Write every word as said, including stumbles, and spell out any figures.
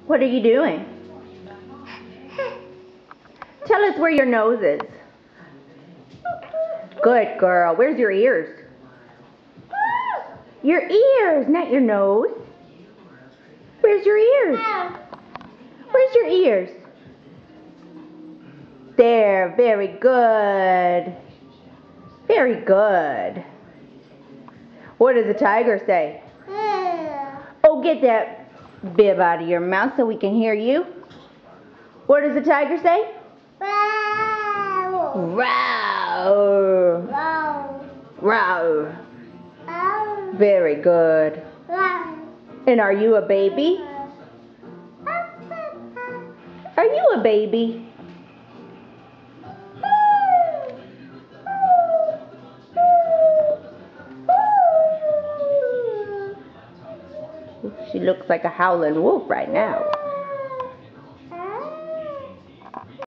What are you doing? Tell us where your nose is. Good girl. Where's your ears? Your ears, not your nose. Where's your ears? Where's your ears? There, very good. Very good. What does the tiger say? Oh, get that bib out of your mouth so we can hear you. What does the tiger say? Row. Row. Very good. And are you a baby? Are you a baby? She looks like a howling wolf right now.